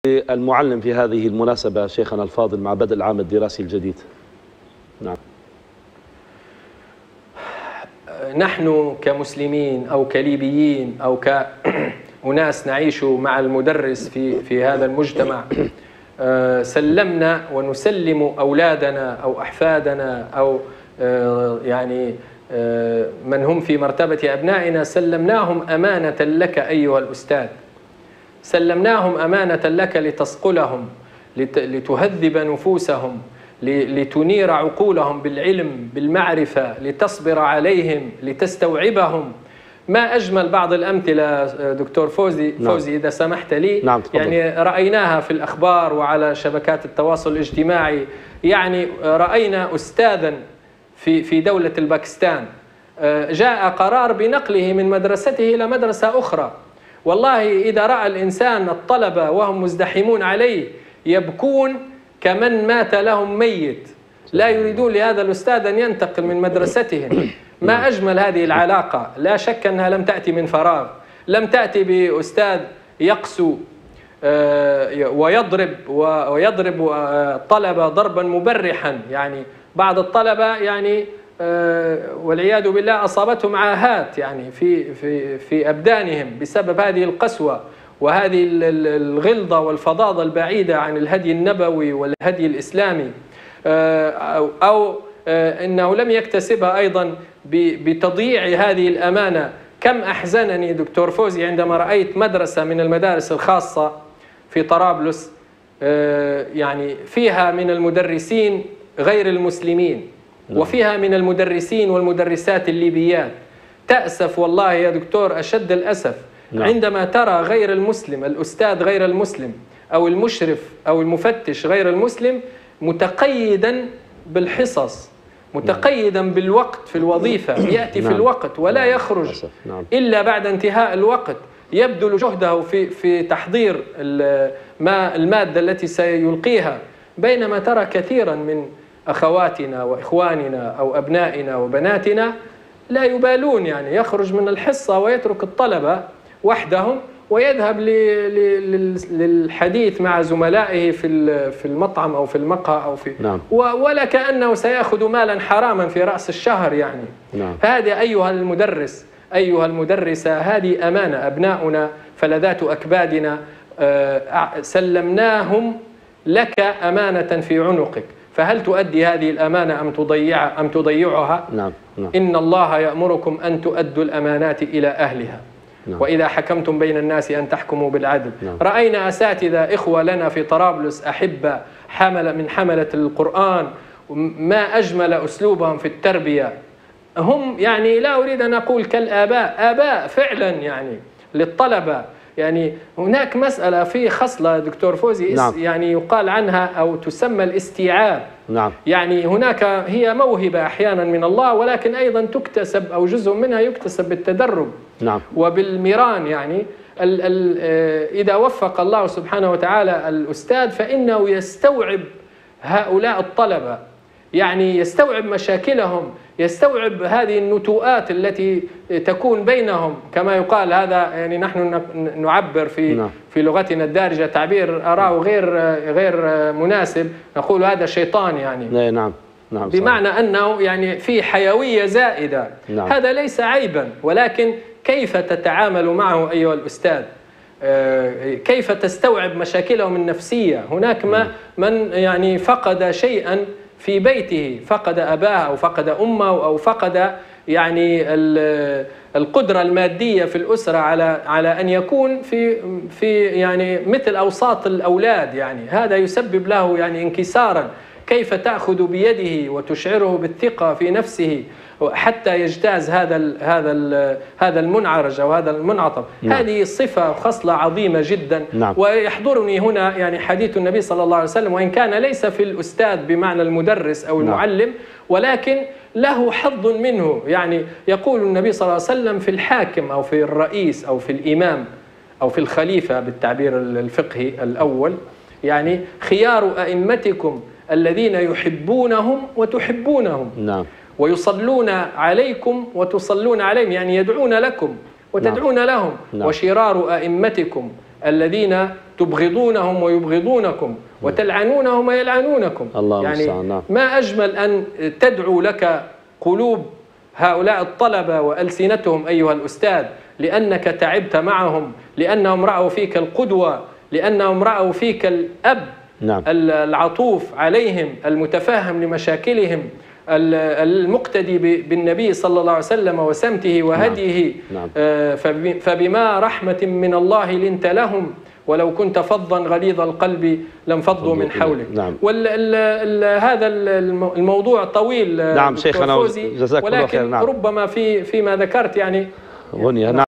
المعلم في هذه المناسبة شيخنا الفاضل مع بدء العام الدراسي الجديد؟ نعم. نحن كمسلمين أو كليبيين أو كأناس نعيش مع المدرس في هذا المجتمع، سلمنا ونسلم أولادنا أو أحفادنا أو يعني من هم في مرتبة أبنائنا، سلمناهم أمانة لك أيها الأستاذ، سلمناهم أمانة لك لتصقلهم، لتهذب نفوسهم، لتنير عقولهم بالعلم بالمعرفة، لتصبر عليهم، لتستوعبهم. ما أجمل بعض الأمثلة دكتور فوزي إذا سمحت لي. نعم. يعني رأيناها في الأخبار وعلى شبكات التواصل الاجتماعي. يعني رأينا أستاذا في دولة الباكستان جاء قرار بنقله من مدرسته إلى مدرسة أخرى. والله إذا رأى الإنسان الطلبة وهم مزدحمون عليه يبكون كمن مات لهم ميت، لا يريدون لهذا الأستاذ أن ينتقل من مدرستهم. ما أجمل هذه العلاقة. لا شك أنها لم تأتي من فراغ، لم تأتي بأستاذ يقسو ويضرب الطلبة ضربا مبرحا. يعني بعض الطلبة يعني والعياذ بالله أصابتهم عاهات يعني في أبدانهم بسبب هذه القسوة وهذه الغلظة والفظاظة البعيدة عن الهدي النبوي والهدي الإسلامي، أو أنه لم يكتسبها أيضا بتضييع هذه الأمانة. كم أحزنني دكتور فوزي عندما رأيت مدرسة من المدارس الخاصة في طرابلس يعني فيها من المدرسين غير المسلمين وفيها من المدرسين والمدرسات الليبيات. تأسف والله يا دكتور أشد الأسف عندما ترى غير المسلم، الأستاذ غير المسلم أو المشرف أو المفتش غير المسلم متقيدا بالحصص، متقيدا بالوقت في الوظيفة، يأتي في الوقت ولا يخرج إلا بعد انتهاء الوقت، يبذل جهده في تحضير المادة التي سيلقيها. بينما ترى كثيرا من أخواتنا وإخواننا أو أبنائنا وبناتنا لا يبالون، يعني يخرج من الحصة ويترك الطلبة وحدهم ويذهب للحديث مع زملائه في المطعم أو في المقهى أو ولا كأنه سيأخذ مالا حراما في رأس الشهر يعني. هذا أيها المدرس أيها المدرسة هذه أمانة. أبناؤنا فلذات أكبادنا سلمناهم لك أمانة في عنقك، فهل تؤدي هذه الأمانة أم تضيعها؟ نعم. إن الله يأمركم أن تؤدوا الأمانات إلى أهلها. وإذا حكمتم بين الناس أن تحكموا بالعدل. رأينا أساتذة إخوة لنا في طرابلس أحبة من حملة القرآن، ما أجمل أسلوبهم في التربية. هم يعني لا أريد أن أقول كالآباء، آباء فعلا يعني للطلبة. يعني هناك مسألة في خصلة دكتور فوزي يعني يقال عنها أو تسمى الاستيعاب. يعني هناك هي موهبة أحيانا من الله، ولكن أيضا تكتسب أو جزء منها يكتسب بالتدرب وبالمران. يعني إذا وفق الله سبحانه وتعالى الأستاذ فإنه يستوعب هؤلاء الطلبة، يعني يستوعب مشاكلهم، يستوعب هذه النتوءات التي تكون بينهم. كما يقال هذا يعني نحن نعبر في لغتنا الدارجة تعبير أراه غير مناسب، نقول هذا شيطان يعني. نعم بمعنى أنه يعني في حيوية زائدة. هذا ليس عيبا، ولكن كيف تتعامل معه أيها الأستاذ؟ كيف تستوعب مشاكلهم النفسية؟ هناك من يعني فقد شيئا في بيته، فقد أباه أو فقد أمه أو فقد يعني القدرة المادية في الأسرة على أن يكون في يعني مثل أوساط الأولاد. يعني هذا يسبب له يعني انكسارا. كيف تأخذ بيده وتشعره بالثقة في نفسه حتى يجتاز هذا المنعرج أو هذا المنعطف؟ هذه صفة خصلة عظيمة جدا. ويحضرني هنا يعني حديث النبي صلى الله عليه وسلم، وإن كان ليس في الأستاذ بمعنى المدرس أو المعلم، ولكن له حظ منه. يعني يقول النبي صلى الله عليه وسلم في الحاكم أو في الرئيس أو في الإمام أو في الخليفة بالتعبير الفقهي الأول، يعني خيار أئمتكم الذين يحبونهم وتحبونهم ويصلون عليكم وتصلون عليهم، يعني يدعون لكم وتدعون لهم. وشرار أئمتكم الذين تبغضونهم ويبغضونكم وتلعنونهم ويلعنونكم. الله يعني المستعان. نعم. ما أجمل أن تدعو لك قلوب هؤلاء الطلبة وألسنتهم أيها الأستاذ، لأنك تعبت معهم، لأنهم رأوا فيك القدوة، لأنهم رأوا فيك الأب نعم. العطوف عليهم، المتفهم لمشاكلهم، المقتدي بالنبي صلى الله عليه وسلم وسمته وهديه. نعم. فبما رحمة من الله لنت لهم ولو كنت فظا غليظ القلب لانفضوا من حولك. نعم. هذا الموضوع طويل. نعم شيخنا، فوزي، جزاك الله خير. ولكن نعم. ربما فيما ذكرت يعني غنية. نعم.